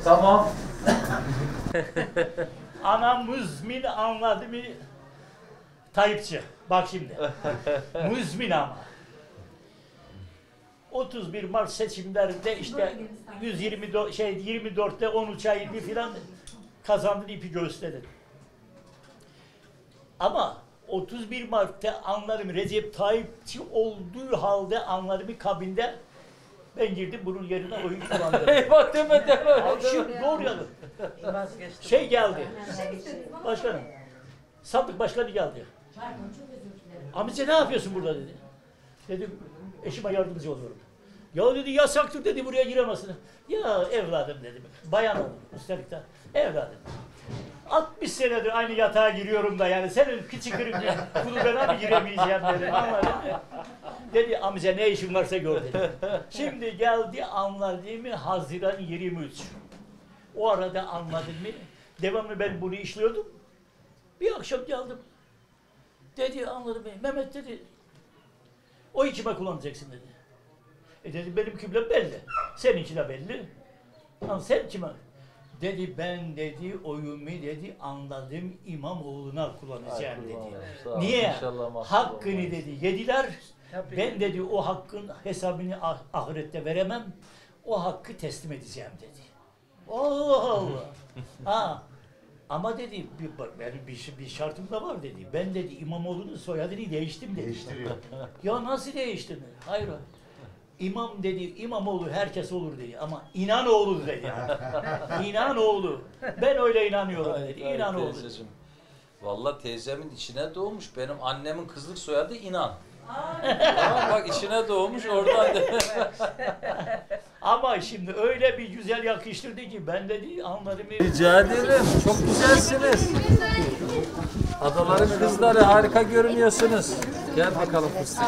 Tamam. Anam müzmin anladı mı? Tayyipçi. Bak şimdi. Müzmin ama. 31 Mart seçimlerinde işte 24'te 13 ayını filan kazandın, ipi gösterdin. Ama 31 Mart'ta anlarım Recep Tayyipçi olduğu halde anlarım kabinde ben girdim bunun yerine oyun kullandım. Eyvah deme. Şimdi doğru yanım. Şey geldi. Başkanım. Sandık başkanı geldi. Amca ne yapıyorsun burada dedi. Dedim eşime yardımcı oluyorum. Ya dedi yasaktır dedi buraya giremezsin. Ya evladım dedim. Bayan oldum üstelik de. Evladım. 60 senedir aynı yatağa giriyorum da yani senin küçük bir kulübene mi giremeyeceğim dedim. Anladın mı? Dedi amca ne işin varsa gör dedi. Şimdi geldi anladın mı Haziran 23. O arada anladın mı? Devamlı ben bunu işliyordum. Bir akşam geldim. Dedi anladım beni. Mehmet dedi oyu kime kullanacaksın dedi. Dedi benim kıblem belli. Seninki de belli. Ama sen kime? Dedi ben dedi oyumu dedi anladım İmamoğlu'na kullanacağım dedi. Niye? Hakkını dedi yediler. Ben dedi o hakkın hesabını ahirette veremem. O hakkı teslim edeceğim dedi. Allah Allah. Ha. Ama dedi benim bir şartım da var dedi. Ben dedi İmamoğlu'nun soyadını değiştim dedi. Değiştiriyor. Ya nasıl değiştin? Hayır. İmam dedi, İmamoğlu herkes olur dedi ama İnanoğlu dedi. İnanoğlu. Ben öyle inanıyorum dedi. İnanoğlu. Vallahi teyzemin içine doğmuş. Benim annemin kızlık soyadı İnan. Tamam bak içine doğmuş oradan. Ama şimdi öyle bir güzel yakıştırdı ki ben dedi anladım. Rica ederim. Çok güzelsiniz. Adaların kızları harika görünüyorsunuz. Gel bakalım fıstık.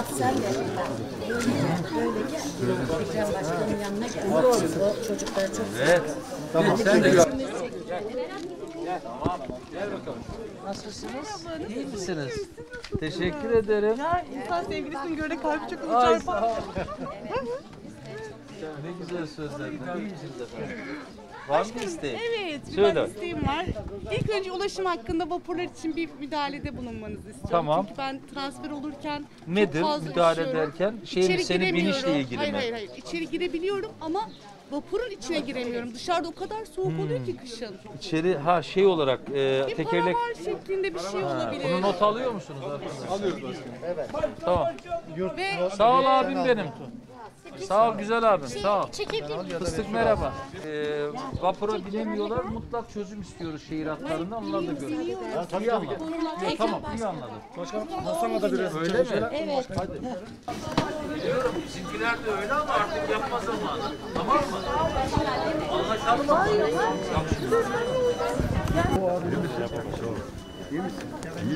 Ekrem Başkan'ın yanına geldi. Çocuklar çok Evet. Tamam. Sen de gel. Tamam. Gel bakalım. Nasılsınız? İyi misiniz? Teşekkür ederim. Ya insan sevgilisini göre kalbi çok Ay uçar sağ falan. ol. Ne güzel sözler. İyi misiniz efendim? Var mı isteğin? Evet, bir Söyle. isteğim var. İlk önce ulaşım hakkında vapurlar için bir müdahalede bulunmanızı istiyorum. Tamam. Çünkü ben transfer olurken Nedir çok fazla müdahale üşüyorum. ederken? Şeyin İçeri senin giremiyorum. binişle ilgili mi? Hayır. İçeri girebiliyorum ama vapurun içine giremiyorum. Dışarıda o kadar soğuk oluyor ki kışın. İçeri şey olarak Bir tekerlek. paravar şeklinde bir şey olabilir. Bunu not alıyor musunuz arkadaşlar? Alıyoruz başkanım. Evet. Tamam. Ve Sağ ol abim benim. Sağ ol güzel abim. Sağ ol. Fıstık merhaba. Vapura binemiyorlar. Mutlak çözüm istiyoruz şehir hatlarında. Onları da görüyoruz. İyi anladım. Tamam iyi anladım. Başkanım Hasan'la da biraz Öyle mi? Evet. Hadi. Biliyorum bizimkiler de öyle ama artık yapma zamanı. Tamam mı? Anlaşalım mı? İyi misin?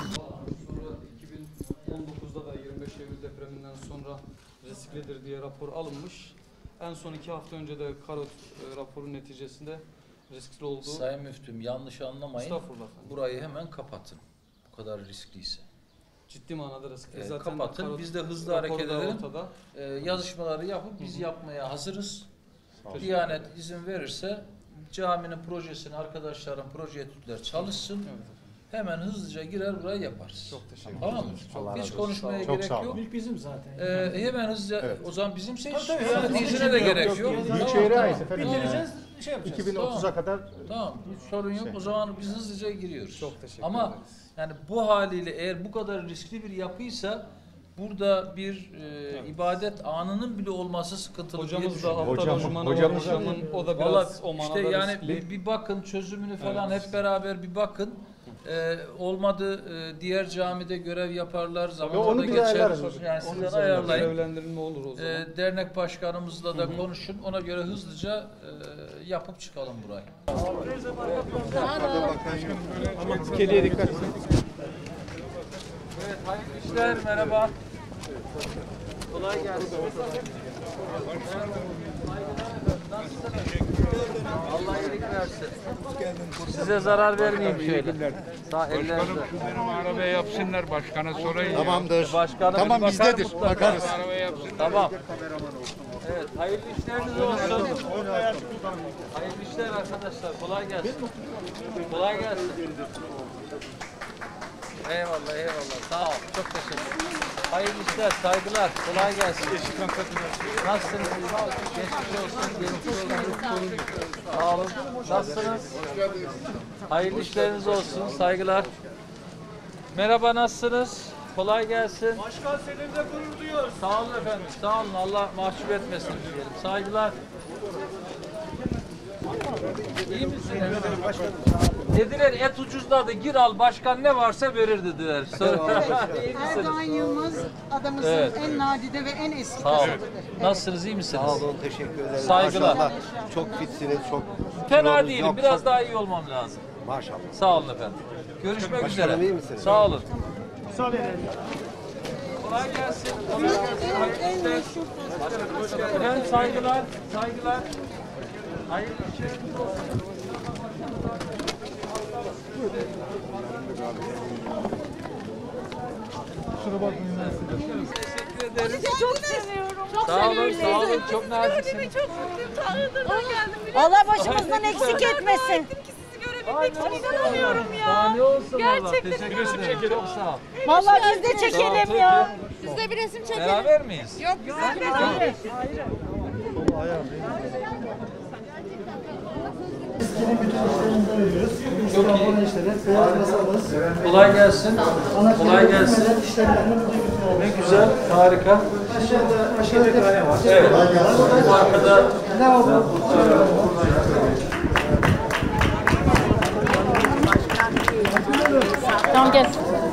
2019'da da 25 Eylül depreminden sonra risklidir diye rapor alınmış. En son 2 hafta önce de Karot raporu neticesinde riskli olduğu. Sayın Müftüm yanlış anlamayın. Estağfurullah efendim. Burayı hemen kapatın. Bu kadar riskliyse. Ciddi manada riskli. Zaten Kapatın. Karot Biz de hızlı raporu hareket da edelim. ortada. Yazışmaları yapıp biz yapmaya hazırız. Diyanet izin verirse caminin projesini arkadaşlarım proje etütler çalışsın. Evet. Hemen hızlıca girer burayı yaparız. Çok teşekkür Tamam mı? Hiç konuşmaya gerek yok. Mülk bizim zaten. Hemen hızlıca o zaman bizim seç. Tabii, Yani izine de gerek yok. Büyükşehir'e ait Tamam. efendim. Bitireceğiz. Şey yapacağız. 2030'a kadar Tamam. Sorun yok. O zaman biz hızlıca giriyoruz. Çok teşekkür Ama ederiz. yani bu haliyle eğer bu kadar riskli bir yapıysa burada bir ibadet anının bile olması sıkıntılı diye Hocamız da düşünüyorum. altta lojmanı var. Hocamın o da Valla biraz o manada işte yani riskli. bir bakın çözümünü falan Evet. hep beraber bir bakın. Olmadı diğer camide görev yaparlar. Zamanında onu biz geçer. ayarlarız. Yani Onu sizden ayarlayın. görevlendirilme olur o zaman. Dernek başkanımızla da konuşun. Ona göre hızlıca yapıp çıkalım burayı. kediye dikkat. Evet, hayırlı işler. Merhaba. Kolay gelsin. Allah iyilik versin. Size zarar vermeyeyim şöyle. Sağ ellerinizle. Benim arabaya yapsınlar başkana sorayım. Tamamdır. Başkanım Tamam bir bakar bizdedir. mutlaka. Bakarız. Arabaya yapsınlar. Tamam. Evet, hayırlı işleriniz olsun. Hayırlı işler arkadaşlar. Kolay gelsin. Kolay gelsin. Eyvallah, eyvallah. Sağ ol. Çok teşekkür ederim. Hayırlı işler, saygılar. Kolay gelsin. Nasılsınız? Geçmiş olsun. Geçmiş olsun. Sağ olun. Nasılsınız? Hayırlı işleriniz olsun. Saygılar. Merhaba, nasılsınız? Kolay gelsin. Başkan seninle gurur duyuyoruz. Sağ olun efendim. Sağ olun. Allah mahcup etmesin diyelim. Saygılar. İyi misiniz? Dediler et ucuzladı. Gir al başkan ne varsa verir dediler. İyi Erdoğan misiniz? Yılmaz adamızın Evet. en nadide ve en eski Sağ olun. kasabıdır. Nasılsınız? İyi misiniz? Sağ olun, teşekkür ederim. Saygılar. Maşallah, çok fitsiniz, çok Fena kilonuz değilim. yok, Biraz çok- daha iyi olmam lazım. Maşallah. Sağ olun efendim. Görüşmek Başkanım, üzere. iyi misiniz? Sağ olun. Sağ verelim. Kolay gelsin. Kolay gelsin. Hayırlı işler. Efendim saygılar. Saygılar. Hayırlı işleriniz olsun. Kusura bakmayın. Teşekkür ederiz. Çok seviyorum. Çok Sağ olun, sağ olun. Çok naziksiniz. Çok mutluyum. Tanrı'dan geldim. Allah başımızdan eksik etmesin. Sizi görebilmek için inanamıyorum Daha ya. ne olsun valla. Gerçekten Teşekkür ederim. Çok sağ ol. Vallahi biz de çekelim ya. Biz de bir resim çekelim. Beraber miyiz? Yok güzel bir Kolay gelsin. Kolay gelsin. Ne güzel, harika. Evet. Bu arkada Tamam gel.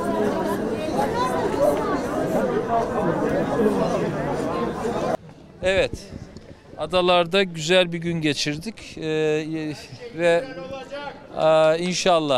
evet. Adalarda güzel bir gün geçirdik. Ve inşallah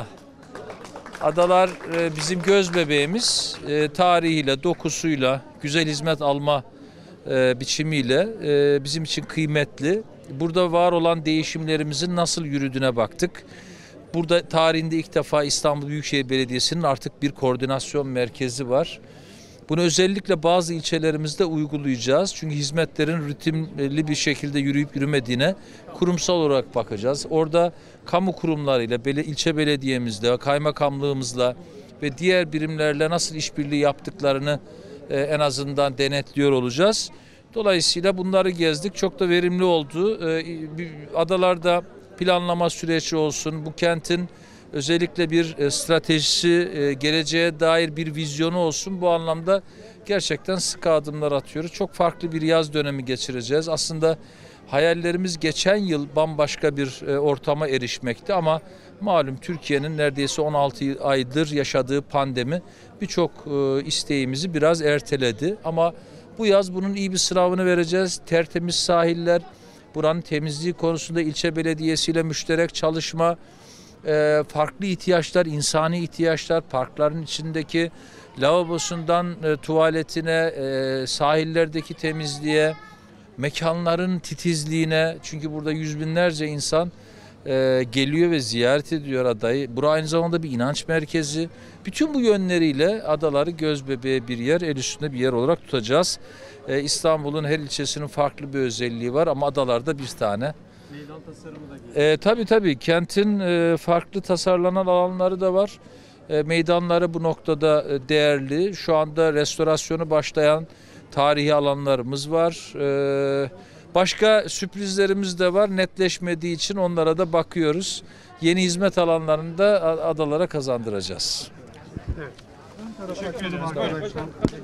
adalar bizim göz bebeğimiz. Tarihiyle, dokusuyla, güzel hizmet alma biçimiyle bizim için kıymetli. Burada var olan değişimlerimizin nasıl yürüdüğüne baktık. Burada tarihinde ilk defa İstanbul Büyükşehir Belediyesi'nin artık bir koordinasyon merkezi var. Bunu özellikle bazı ilçelerimizde uygulayacağız. Çünkü hizmetlerin rutinli bir şekilde yürüyüp yürümediğine kurumsal olarak bakacağız. Orada kamu kurumlarıyla, ilçe belediyemizle, kaymakamlığımızla ve diğer birimlerle nasıl işbirliği yaptıklarını en azından denetliyor olacağız. Dolayısıyla bunları gezdik. Çok da verimli oldu. Adalarda planlama süreci olsun, bu kentin özellikle bir stratejisi, geleceğe dair bir vizyonu olsun. Bu anlamda gerçekten sıkı adımlar atıyoruz. Çok farklı bir yaz dönemi geçireceğiz. Aslında hayallerimiz geçen yıl bambaşka bir ortama erişmekti ama malum Türkiye'nin neredeyse 16 aydır yaşadığı pandemi birçok isteğimizi biraz erteledi. Ama bu yaz bunun iyi bir sınavını vereceğiz. Tertemiz sahiller, buranın temizliği konusunda ilçe belediyesiyle müşterek çalışma, farklı ihtiyaçlar, insani ihtiyaçlar, parkların içindeki lavabosundan tuvaletine, sahillerdeki temizliğe, mekanların titizliğine, çünkü burada yüz binlerce insan geliyor ve ziyaret ediyor adayı. Burası aynı zamanda bir inanç merkezi. Bütün bu yönleriyle adaları göz bebeği bir yer, el üstünde bir yer olarak tutacağız. İstanbul'un her ilçesinin farklı bir özelliği var ama adalarda bir tane. Meydan tasarımı da Tabii kentin farklı tasarlanan alanları da var. Meydanları bu noktada değerli. Şu anda restorasyonu başlayan tarihi alanlarımız var. Başka sürprizlerimiz de var. Netleşmediği için onlara da bakıyoruz. Yeni hizmet alanlarını da adalara kazandıracağız. teşekkür ederim arkadaşlar.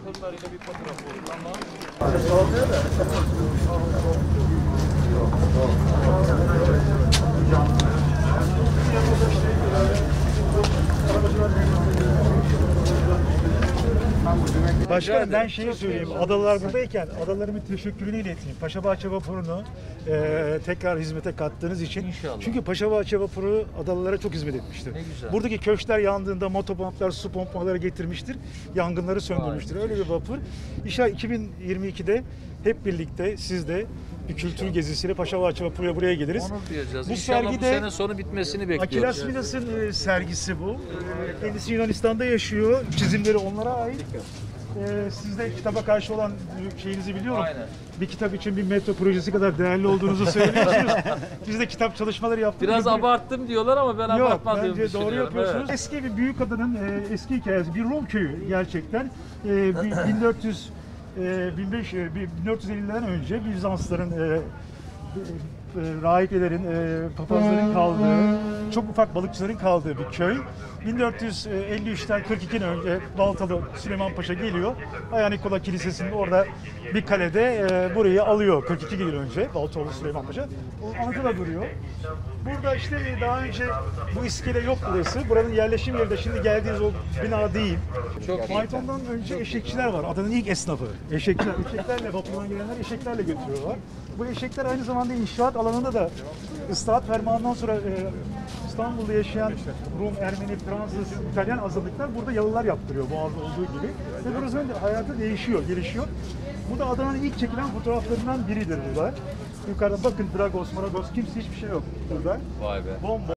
Başkanım ben şeyi söyleyeyim. Adalar buradayken adalarımın teşekkürünü ileteyim. Paşabahçe Vapuru'nu tekrar hizmete kattığınız için. İnşallah. Çünkü Paşabahçe Vapuru adalara çok hizmet etmiştir. Ne güzel. Buradaki köşkler yandığında motopomplar, su pompaları getirmiştir. Yangınları söndürmüştür. Öyle bir vapur. İnşallah 2022'de hep birlikte siz de bir kültür gezisiyle Paşabahçe Vapuru'ya buraya geliriz. Onur duyacağız. Bu İnşallah sergide bu sene sonu bitmesini bekliyoruz. Akilas Midas'ın sergisi bu. Kendisi Yunanistan'da yaşıyor. Çizimleri onlara ait. siz de kitaba karşı olan şeyinizi biliyorum. Aynen. Bir kitap için bir metro projesi kadar değerli olduğunuzu söylüyorsunuz. Biz de kitap çalışmaları yaptık. Biraz abarttım diyorlar ama ben Yok, abartmadığımı bence düşünüyorum. doğru yapıyorsunuz. Evet. Eski bir büyük adının eski hikayesi, bir Rum köyü gerçekten. 1450'den önce Bizansların rahipelerin, papazların kaldığı, çok ufak balıkçıların kaldığı bir köy. 1453'ten 42'den önce Baltalı Süleyman Paşa geliyor. Aya Nikola Kilisesi'nin orada bir kalede burayı alıyor 42 yıl önce Baltalı Süleyman Paşa. O anıtı duruyor. Burada işte daha önce bu iskele yok burası. Buranın yerleşim yeri de şimdi geldiğiniz o bina değil. Çok iyi. Faytondan önce eşekçiler var. Adanın ilk esnafı. Eşekçiler. Eşeklerle vapurdan gelenler eşeklerle götürüyorlar. Bu eşekler aynı zamanda inşaat alanında da ıslahat fermanından sonra İstanbul'da yaşayan Rum, Ermeni, Fransız, İtalyan azınlıklar burada yalılar yaptırıyor Boğaz'da olduğu gibi. Ve burasının hayatı değişiyor, gelişiyor. Bu da Adana'nın ilk çekilen fotoğraflarından biridir burada. Yukarıda bakın Dragos, Maragos, kimse hiçbir şey yok burada. Vay be. Bomba.